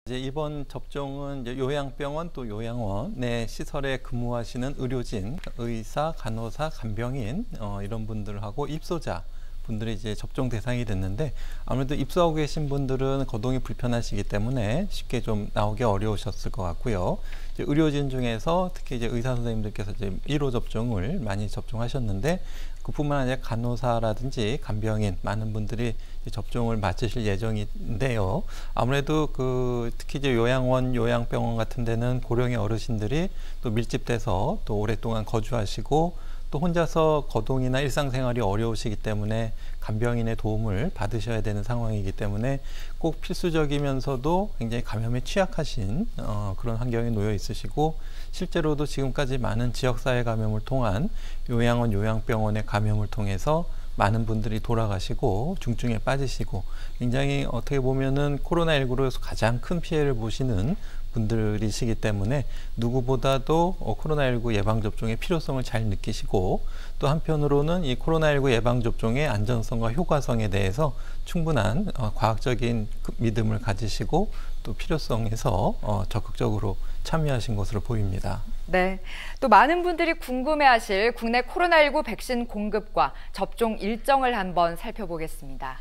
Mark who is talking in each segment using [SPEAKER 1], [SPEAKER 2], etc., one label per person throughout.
[SPEAKER 1] 이제 이번 접종은 이제 요양병원 또 요양원의 시설에 근무하시는 의료진, 의사, 간호사, 간병인 이런 분들하고 입소자 분들이 이제 접종 대상이 됐는데 아무래도 입소하고 계신 분들은 거동이 불편하시기 때문에 쉽게 좀 나오기 어려우셨을 것 같고요. 이제 의료진 중에서 특히 이제 의사 선생님들께서 이제 1호 접종을 많이 접종하셨는데 그뿐만 아니라 간호사라든지 간병인 많은 분들이 접종을 마치실 예정인데요. 아무래도 특히 이제 요양원, 요양병원 같은 데는 고령의 어르신들이 또 밀집돼서 또 오랫동안 거주하시고 또 혼자서 거동이나 일상생활이 어려우시기 때문에 간병인의 도움을 받으셔야 되는 상황이기 때문에 꼭 필수적이면서도 굉장히 감염에 취약하신 그런 환경에 놓여 있으시고 실제로도 지금까지 많은 지역사회 감염을 통한 요양원, 요양병원의 감염을 통해서 많은 분들이 돌아가시고 중증에 빠지시고 굉장히 어떻게 보면은 코로나19로 가장 큰 피해를 보시는 분들이시기 때문에 누구보다도 코로나19 예방접종의 필요성을 잘 느끼시고 또 한편으로는 이 코로나19 예방접종의 안전성과 효과성에 대해서 충분한 과학적인 믿음을 가지시고 또 필요성에서 적극적으로 참여하신 것으로 보입니다.
[SPEAKER 2] 네, 또 많은 분들이 궁금해하실 국내 코로나19 백신 공급과 접종 일정을 한번 살펴보겠습니다.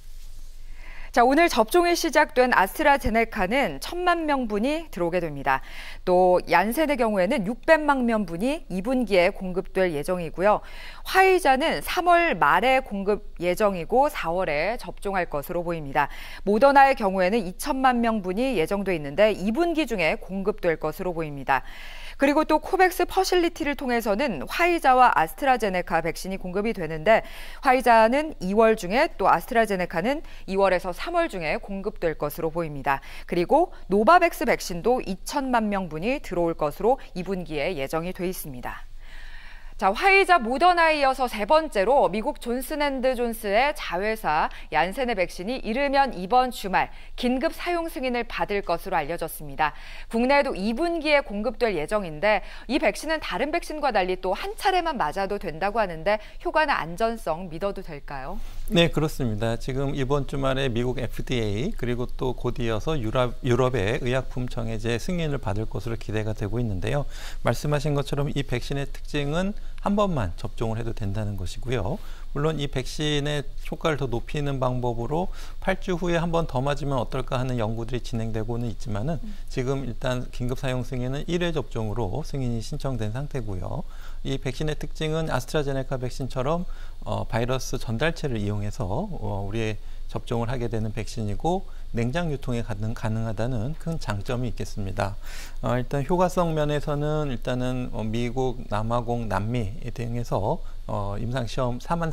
[SPEAKER 2] 자, 오늘 접종이 시작된 아스트라제네카는 1,000만 명분이 들어오게 됩니다. 또 얀센의 경우에는 600만 명분이 2분기에 공급될 예정이고요. 화이자는 3월 말에 공급 예정이고 4월에 접종할 것으로 보입니다. 모더나의 경우에는 2,000만 명분이 예정돼 있는데 2분기 중에 공급될 것으로 보입니다. 그리고 또 코백스 퍼실리티를 통해서는 화이자와 아스트라제네카 백신이 공급이 되는데 화이자는 2월 중에 또 아스트라제네카는 2월에서 3월 중에 공급될 것으로 보입니다. 그리고 노바백스 백신도 2,000만 명분이 들어올 것으로 2분기에 예정이 돼 있습니다. 자, 화이자 모더나에 이어서 세 번째로 미국 존슨앤드존스의 자회사 얀센의 백신이 이르면 이번 주말 긴급 사용 승인을 받을 것으로 알려졌습니다. 국내에도 2분기에 공급될 예정인데 이 백신은 다른 백신과 달리 또 한 차례만 맞아도 된다고 하는데 효과나 안전성 믿어도 될까요?
[SPEAKER 1] 네, 그렇습니다. 지금 이번 주말에 미국 FDA 그리고 또 곧 이어서 유럽의 의약품청의 승인을 받을 것으로 기대가 되고 있는데요. 말씀하신 것처럼 이 백신의 특징은 한 번만 접종을 해도 된다는 것이고요. 물론 이 백신의 효과를 더 높이는 방법으로 8주 후에 한 번 더 맞으면 어떨까 하는 연구들이 진행되고는 있지만은 지금 일단 긴급 사용 승인은 1회 접종으로 승인이 신청된 상태고요. 이 백신의 특징은 아스트라제네카 백신처럼 바이러스 전달체를 이용해서 우리의 접종을 하게 되는 백신이고 냉장 유통이 가능하다는 큰 장점이 있겠습니다. 일단 효과성 면에서는 일단은 미국, 남아공, 남미 등에서 임상시험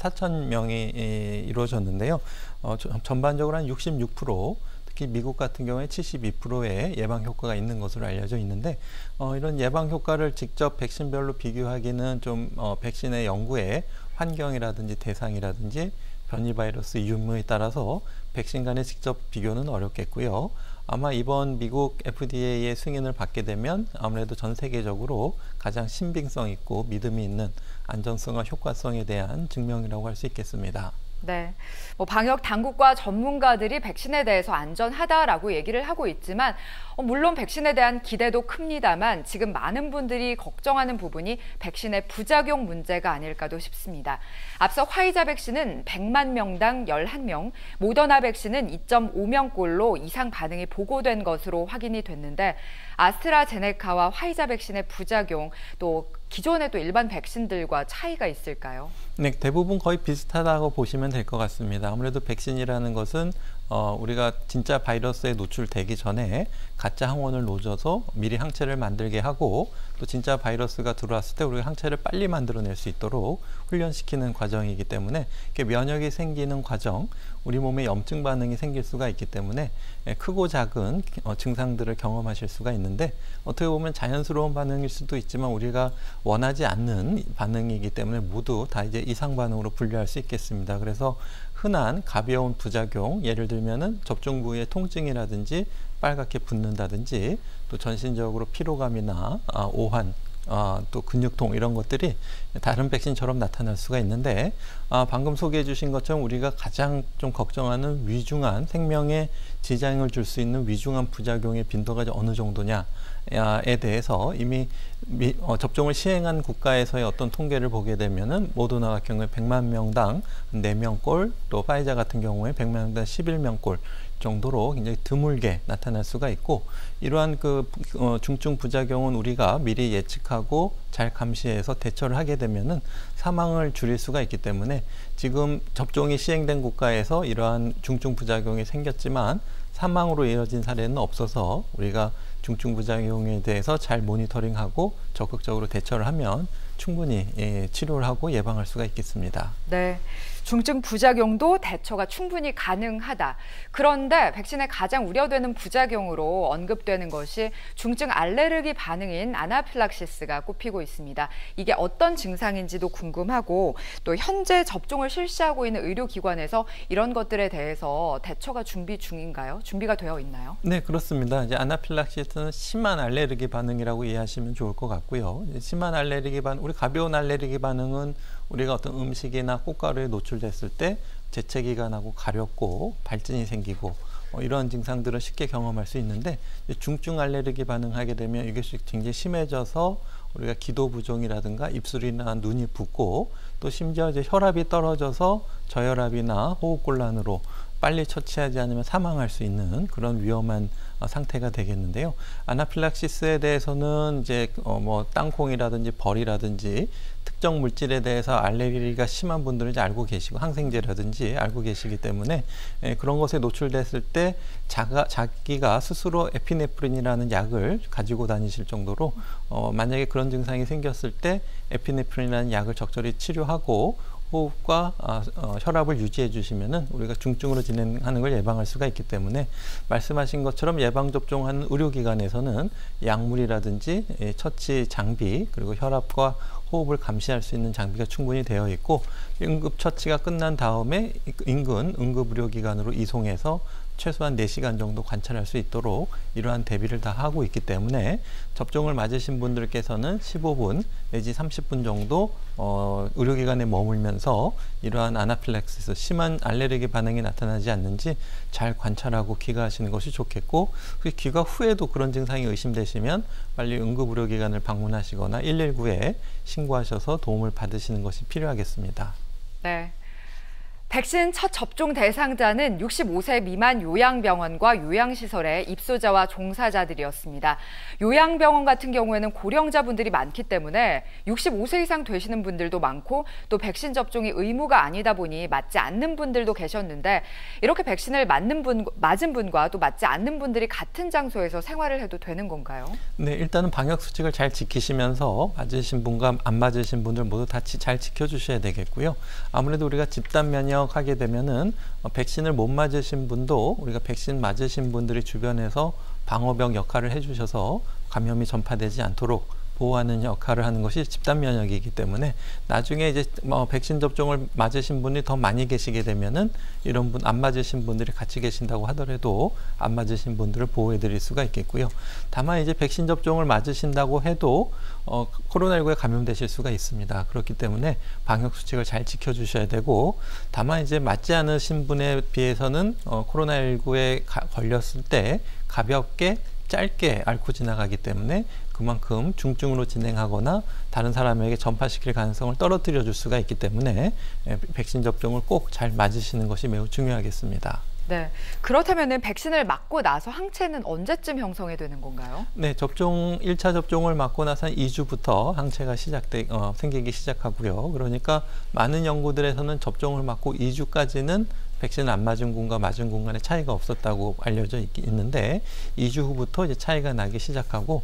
[SPEAKER 1] 44,000명이 이루어졌는데요. 전반적으로 한 66%, 특히 미국 같은 경우에 72%의 예방 효과가 있는 것으로 알려져 있는데 이런 예방 효과를 직접 백신별로 비교하기는 좀 백신의 연구의 환경이라든지 대상이라든지 변이 바이러스 유무에 따라서 백신 간의 직접 비교는 어렵겠고요. 아마 이번 미국 FDA의 승인을 받게 되면 아무래도 전 세계적으로 가장 신빙성 있고 믿음이 있는 안전성과 효과성에 대한 증명이라고 할 수 있겠습니다.
[SPEAKER 2] 네, 방역 당국과 전문가들이 백신에 대해서 안전하다라고 얘기를 하고 있지만 물론 백신에 대한 기대도 큽니다만 지금 많은 분들이 걱정하는 부분이 백신의 부작용 문제가 아닐까도 싶습니다. 앞서 화이자 백신은 100만 명당 11명, 모더나 백신은 2.5명꼴로 이상 반응이 보고된 것으로 확인이 됐는데 아스트라제네카와 화이자 백신의 부작용 또 기존의 또 일반 백신들과 차이가 있을까요?
[SPEAKER 1] 네, 대부분 거의 비슷하다고 보시면 될 것 같습니다. 아무래도 백신이라는 것은 우리가 진짜 바이러스에 노출되기 전에 가짜 항원을 놓아서 미리 항체를 만들게 하고 또 진짜 바이러스가 들어왔을 때 우리가 항체를 빨리 만들어낼 수 있도록 훈련시키는 과정이기 때문에 이렇게 면역이 생기는 과정, 우리 몸에 염증 반응이 생길 수가 있기 때문에 크고 작은 증상들을 경험하실 수가 있는데 어떻게 보면 자연스러운 반응일 수도 있지만 우리가 원하지 않는 반응이기 때문에 모두 다 이제 이상 반응으로 분류할 수 있겠습니다. 그래서 흔한 가벼운 부작용, 예를 들면은 접종 부위의 통증이라든지 빨갛게 붓는다든지 또 전신적으로 피로감이나 오한, 또 근육통 이런 것들이 다른 백신처럼 나타날 수가 있는데 방금 소개해 주신 것처럼 우리가 가장 좀 걱정하는 위중한 생명에 지장을 줄 수 있는 위중한 부작용의 빈도가 어느 정도냐에 대해서 이미 접종을 시행한 국가에서의 어떤 통계를 보게 되면은 모더나 같은 경우에 100만 명당 4명꼴, 또 파이자 같은 경우에 100만 명당 11명꼴 정도로 굉장히 드물게 나타날 수가 있고, 이러한 중증 부작용은 우리가 미리 예측하고 잘 감시해서 대처를 하게 되면은 사망을 줄일 수가 있기 때문에 지금 접종이 시행된 국가에서 이러한 중증 부작용이 생겼지만 사망으로 이어진 사례는 없어서 우리가 중증 부작용에 대해서 잘 모니터링하고 적극적으로 대처를 하면 충분히 치료를 하고 예방할 수가 있겠습니다.
[SPEAKER 2] 네, 중증 부작용도 대처가 충분히 가능하다. 그런데 백신의 가장 우려되는 부작용으로 언급되는 것이 중증 알레르기 반응인 아나필락시스가 꼽히고 있습니다. 이게 어떤 증상인지도 궁금하고, 또 현재 접종을 실시하고 있는 의료기관에서 이런 것들에 대해서 대처가 준비 중인가요? 준비가 되어 있나요?
[SPEAKER 1] 네, 그렇습니다. 이제 아나필락시스는 심한 알레르기 반응이라고 이해하시면 좋을 것 같고요. 심한 알레르기 반응, 우리 가벼운 알레르기 반응은 우리가 어떤 음식이나 꽃가루에 노출됐을 때 재채기가 나고 가렵고 발진이 생기고 이런 증상들은 쉽게 경험할 수 있는데, 중증 알레르기 반응하게 되면 이것이 굉장히 심해져서 우리가 기도 부종이라든가 입술이나 눈이 붓고, 또 심지어 이제 혈압이 떨어져서 저혈압이나 호흡곤란으로 빨리 처치하지 않으면 사망할 수 있는 그런 위험한 상태가 되겠는데요. 아나필락시스에 대해서는 이제 땅콩이라든지 벌이라든지 특정 물질에 대해서 알레르기가 심한 분들은 이제 알고 계시고, 항생제라든지 알고 계시기 때문에 그런 것에 노출됐을 때 자기가 스스로 에피네프린이라는 약을 가지고 다니실 정도로 만약에 그런 증상이 생겼을 때 에피네프린이라는 약을 적절히 치료하고 호흡과 혈압을 유지해 주시면은 우리가 중증으로 진행하는 걸 예방할 수가 있기 때문에, 말씀하신 것처럼 예방접종하는 의료기관에서는 약물이라든지 처치 장비, 그리고 혈압과 호흡을 감시할 수 있는 장비가 충분히 되어 있고, 응급처치가 끝난 다음에 인근 응급의료기관으로 이송해서 최소한 4시간 정도 관찰할 수 있도록 이러한 대비를 다 하고 있기 때문에 접종을 맞으신 분들께서는 15분 내지 30분 정도 의료기관에 머물면서 이러한 아나필락시스, 심한 알레르기 반응이 나타나지 않는지 잘 관찰하고 귀가하시는 것이 좋겠고, 그 귀가 후에도 그런 증상이 의심되시면 빨리 응급의료기관을 방문하시거나 119에 신고하셔서 도움을 받으시는 것이 필요하겠습니다.
[SPEAKER 2] 네. 백신 첫 접종 대상자는 65세 미만 요양병원과 요양시설의 입소자와 종사자들이었습니다. 요양병원 같은 경우에는 고령자분들이 많기 때문에 65세 이상 되시는 분들도 많고, 또 백신 접종이 의무가 아니다 보니 맞지 않는 분들도 계셨는데, 이렇게 백신을 맞은 분과 또 맞지 않는 분들이 같은 장소에서 생활을 해도 되는 건가요? 네,
[SPEAKER 1] 일단은 방역 수칙을 잘 지키시면서 맞으신 분과 안 맞으신 분들 모두 다 잘 지켜주셔야 되겠고요. 아무래도 우리가 집단 면역 하게 되면은 백신을 못 맞으신 분도 우리가 백신 맞으신 분들이 주변에서 방어벽 역할을 해주셔서 감염이 전파되지 않도록 보호하는 역할을 하는 것이 집단 면역이기 때문에, 나중에 이제 백신 접종을 맞으신 분이 더 많이 계시게 되면은 이런 분, 안 맞으신 분들이 같이 계신다고 하더라도 안 맞으신 분들을 보호해 드릴 수가 있겠고요. 다만 이제 백신 접종을 맞으신다고 해도 코로나19에 감염되실 수가 있습니다. 그렇기 때문에 방역 수칙을 잘 지켜주셔야 되고, 다만 이제 맞지 않으신 분에 비해서는 코로나19에 걸렸을 때 가볍게 짧게 앓고 지나가기 때문에 그만큼 중증으로 진행하거나 다른 사람에게 전파시킬 가능성을 떨어뜨려 줄 수가 있기 때문에 백신 접종을 꼭 잘 맞으시는 것이 매우 중요하겠습니다.
[SPEAKER 2] 네, 그렇다면 백신을 맞고 나서 항체는 언제쯤 형성이 되는 건가요?
[SPEAKER 1] 네, 1차 접종을 맞고 나서 2주부터 항체가 생기기 시작하고요. 그러니까 많은 연구들에서는 접종을 맞고 2주까지는 백신을 안 맞은 군과 맞은 군 간의 차이가 없었다고 알려져 있는데, 2주 후부터 이제 차이가 나기 시작하고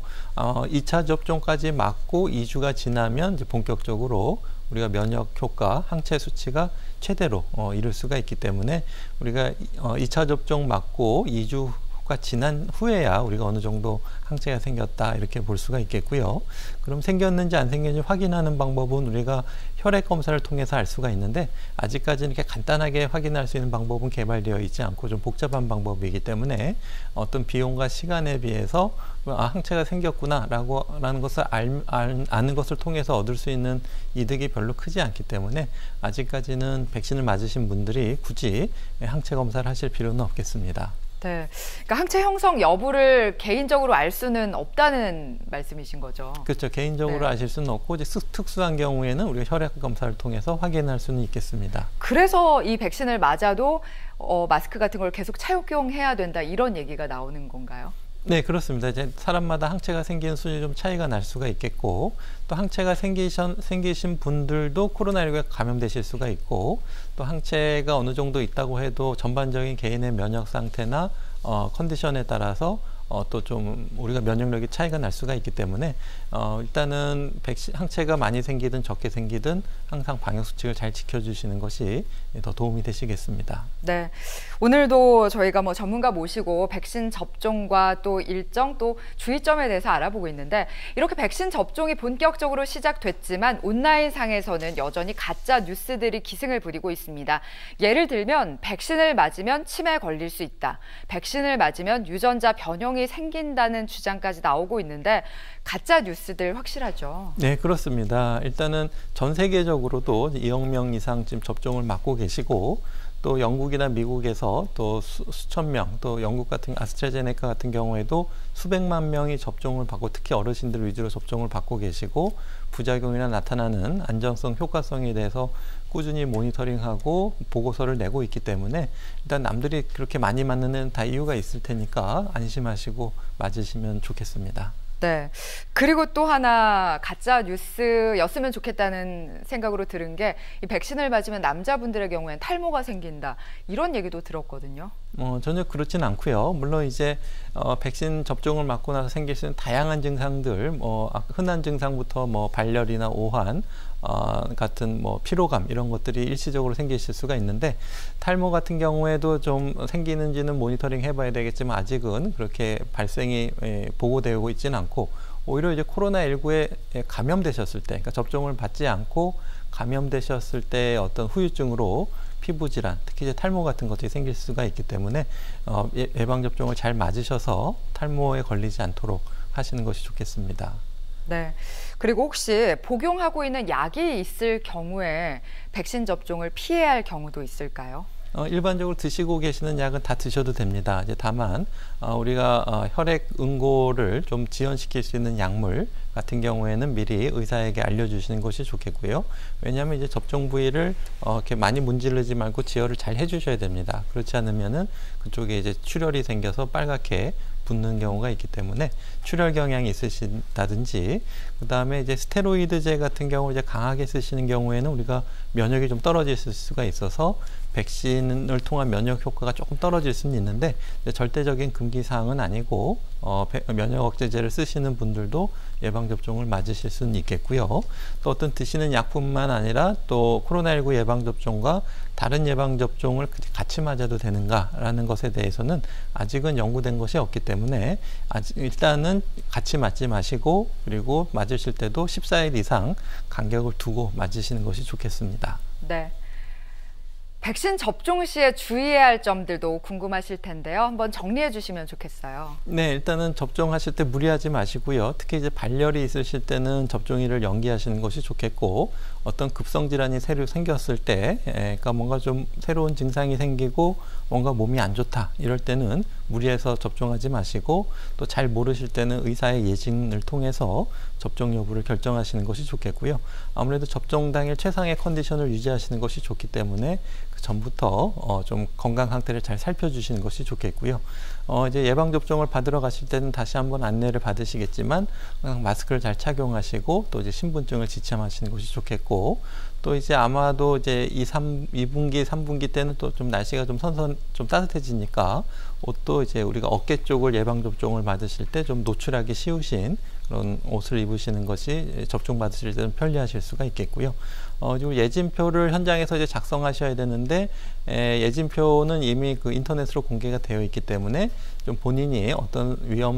[SPEAKER 1] 2차 접종까지 맞고 2주가 지나면 이제 본격적으로 우리가 면역 효과, 항체 수치가 최대로 이룰 수가 있기 때문에 우리가 2차 접종 맞고 2주가 지난 후에야 우리가 어느 정도 항체가 생겼다 이렇게 볼 수가 있겠고요. 그럼 생겼는지 안 생겼는지 확인하는 방법은 우리가 혈액 검사를 통해서 알 수가 있는데, 아직까지는 이렇게 간단하게 확인할 수 있는 방법은 개발되어 있지 않고 좀 복잡한 방법이기 때문에 어떤 비용과 시간에 비해서 항체가 생겼구나라는 것을 아는 것을 통해서 얻을 수 있는 이득이 별로 크지 않기 때문에 아직까지는 백신을 맞으신 분들이 굳이 항체 검사를 하실 필요는 없겠습니다.
[SPEAKER 2] 네, 그러니까 항체 형성 여부를 개인적으로 알 수는 없다는 말씀이신 거죠.
[SPEAKER 1] 그렇죠. 개인적으로
[SPEAKER 2] 네.
[SPEAKER 1] 아실 수는 없고 이제 특수한 경우에는 우리가 혈액 검사를 통해서 확인할 수는 있겠습니다.
[SPEAKER 2] 그래서 이 백신을 맞아도 마스크 같은 걸 계속 착용해야 된다 이런 얘기가 나오는 건가요?
[SPEAKER 1] 네, 그렇습니다. 이제 사람마다 항체가 생기는 수준이 좀 차이가 날 수가 있겠고, 또 항체가 생기신 분들도 코로나19에 감염되실 수가 있고, 또 항체가 어느 정도 있다고 해도 전반적인 개인의 면역 상태나 컨디션에 따라서 또 좀 우리가 면역력이 차이가 날 수가 있기 때문에 일단은 항체가 많이 생기든 적게 생기든 항상 방역 수칙을 잘 지켜주시는 것이 더 도움이 되시겠습니다.
[SPEAKER 2] 네, 오늘도 저희가 전문가 모시고 백신 접종과 또 일정 또 주의점에 대해서 알아보고 있는데 이렇게 백신 접종이 본격적으로 시작됐지만 온라인상에서는 여전히 가짜 뉴스들이 기승을 부리고 있습니다. 예를 들면 백신을 맞으면 치매에 걸릴 수 있다. 백신을 맞으면 유전자 변형이 생긴다는 주장까지 나오고 있는데 가짜 뉴스들 확실하죠?
[SPEAKER 1] 네, 그렇습니다. 일단은 전 세계적으로도 2억 명 이상 지금 접종을 맞고 계시고 또 영국이나 미국에서 또 수천 명, 또 영국 같은 아스트라제네카 같은 경우에도 수백만 명이 접종을 받고 특히 어르신들 위주로 접종을 받고 계시고 부작용이나 나타나는 안전성, 효과성에 대해서 꾸준히 모니터링하고 보고서를 내고 있기 때문에 일단 남들이 그렇게 많이 맞는 데는 다 이유가 있을 테니까 안심하시고 맞으시면 좋겠습니다.
[SPEAKER 2] 네. 그리고 또 하나 가짜 뉴스였으면 좋겠다는 생각으로 들은 게 이 백신을 맞으면 남자분들의 경우엔 탈모가 생긴다. 이런 얘기도 들었거든요.
[SPEAKER 1] 전혀 그렇진 않고요. 물론 이제 백신 접종을 맞고 나서 생길 수 있는 다양한 증상들, 흔한 증상부터 발열이나 오한 같은 피로감 이런 것들이 일시적으로 생기실 수가 있는데 탈모 같은 경우에도 좀 생기는지는 모니터링 해봐야 되겠지만 아직은 그렇게 발생이 보고되고 있지는 않고 오히려 이제 코로나19에 감염되셨을 때, 그러니까 접종을 받지 않고 감염되셨을 때 어떤 후유증으로 피부 질환, 특히 이제 탈모 같은 것들이 생길 수가 있기 때문에 예방 접종을 잘 맞으셔서 탈모에 걸리지 않도록 하시는 것이 좋겠습니다.
[SPEAKER 2] 네. 그리고 혹시 복용하고 있는 약이 있을 경우에 백신 접종을 피해야 할 경우도 있을까요?
[SPEAKER 1] 일반적으로 드시고 계시는 약은 다 드셔도 됩니다. 이제 다만 우리가 혈액 응고를 좀 지연시킬 수 있는 약물 같은 경우에는 미리 의사에게 알려주시는 것이 좋겠고요. 왜냐하면 이제 접종 부위를 이렇게 많이 문지르지 말고 지혈을 잘 해주셔야 됩니다. 그렇지 않으면은 그쪽에 이제 출혈이 생겨서 빨갛게 붓는 경우가 있기 때문에 출혈 경향이 있으신다든지 그 다음에 이제 스테로이드제 같은 경우 이제 강하게 쓰시는 경우에는 우리가 면역이 좀 떨어질 수가 있어서 백신을 통한 면역 효과가 조금 떨어질 수는 있는데 절대적인 금기 사항은 아니고 면역 억제제를 쓰시는 분들도 예방 접종을 맞으실 수는 있겠고요. 또 어떤 드시는 약뿐만 아니라 또 코로나19 예방 접종과 다른 예방 접종을 같이 맞아도 되는가라는 것에 대해서는 아직은 연구된 것이 없기 때문에 일단은 같이 맞지 마시고 그리고 맞으실 때도 14일 이상 간격을 두고 맞으시는 것이 좋겠습니다.
[SPEAKER 2] 네. 백신 접종 시에 주의해야 할 점들도 궁금하실 텐데요. 한번 정리해 주시면 좋겠어요.
[SPEAKER 1] 네, 일단은 접종하실 때 무리하지 마시고요. 특히 이제 발열이 있으실 때는 접종일을 연기하시는 것이 좋겠고 어떤 급성 질환이 새로 생겼을 때 그러니까 뭔가 좀 새로운 증상이 생기고 뭔가 몸이 안 좋다 이럴 때는 무리해서 접종하지 마시고 또 잘 모르실 때는 의사의 예진을 통해서 접종 여부를 결정하시는 것이 좋겠고요. 아무래도 접종 당일 최상의 컨디션을 유지하시는 것이 좋기 때문에 그 전부터 좀 건강 상태를 잘 살펴주시는 것이 좋겠고요. 이제 예방 접종을 받으러 가실 때는 다시 한번 안내를 받으시겠지만 마스크를 잘 착용하시고 또 이제 신분증을 지참하시는 것이 좋겠고 또 이제 아마도 이제 2분기, 3분기 때는 또 좀 날씨가 좀 좀 따뜻해지니까 옷도 이제 우리가 어깨 쪽을 예방 접종을 받으실 때 좀 노출하기 쉬우신 그런 옷을 입으시는 것이 접종 받으실 때는 편리하실 수가 있겠고요. 그리고 예진표를 현장에서 이제 작성하셔야 되는데 예진표는 이미 그 인터넷으로 공개가 되어 있기 때문에 좀 본인이 어떤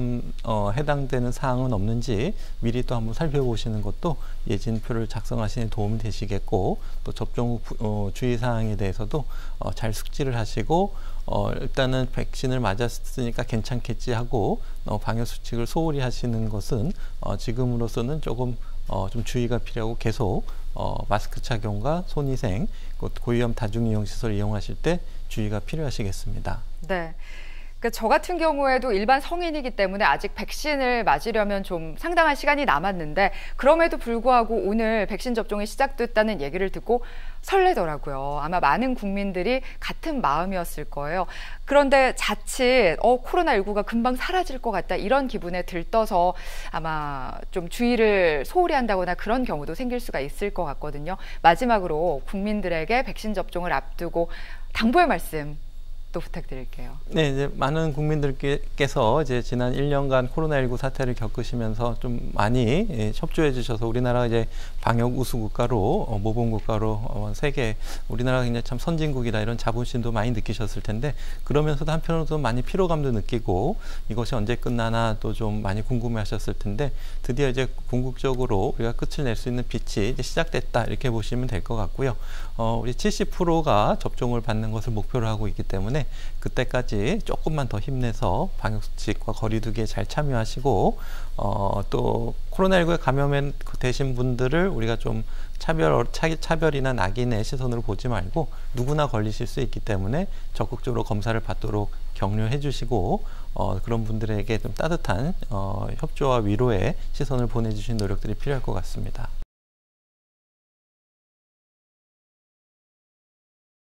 [SPEAKER 1] 해당되는 사항은 없는지 미리 또 한번 살펴보시는 것도 예진표를 작성하시는 데 도움이 되시겠고 또 접종 후 주의사항에 대해서도 잘 숙지를 하시고 일단은 백신을 맞았으니까 괜찮겠지 하고 방역 수칙을 소홀히 하시는 것은 지금으로서는 조금 좀 주의가 필요하고 계속 마스크 착용과 손위생, 고위험 다중이용시설 이용하실 때 주의가 필요하시겠습니다.
[SPEAKER 2] 네. 저 같은 경우에도 일반 성인이기 때문에 아직 백신을 맞으려면 좀 상당한 시간이 남았는데 그럼에도 불구하고 오늘 백신 접종이 시작됐다는 얘기를 듣고 설레더라고요. 아마 많은 국민들이 같은 마음이었을 거예요. 그런데 자칫 코로나19가 금방 사라질 것 같다 이런 기분에 들떠서 아마 좀 주의를 소홀히 한다거나 그런 경우도 생길 수가 있을 것 같거든요. 마지막으로 국민들에게 백신 접종을 앞두고 당부의 말씀 또 부탁드릴게요.
[SPEAKER 1] 네, 이제 많은 국민들께서 이제 지난 1년간 코로나19 사태를 겪으시면서 좀 많이 협조해 주셔서 우리나라가 이제 방역 우수 국가로 모범 국가로 세계 우리나라가 굉장히 참 선진국이다 이런 자부심도 많이 느끼셨을 텐데 그러면서도 한편으로도 많이 피로감도 느끼고 이것이 언제 끝나나 또 좀 많이 궁금해하셨을 텐데 드디어 이제 궁극적으로 우리가 끝을 낼 수 있는 빛이 이제 시작됐다 이렇게 보시면 될 것 같고요. 우리 70%가 접종을 받는 것을 목표로 하고 있기 때문에 그때까지 조금만 더 힘내서 방역수칙과 거리두기에 잘 참여하시고 또 코로나19에 감염되신 분들을 우리가 좀 차별이나 낙인의 시선으로 보지 말고 누구나 걸리실 수 있기 때문에 적극적으로 검사를 받도록 격려해 주시고 그런 분들에게 좀 따뜻한 협조와 위로의 시선을 보내주신 노력들이 필요할 것 같습니다.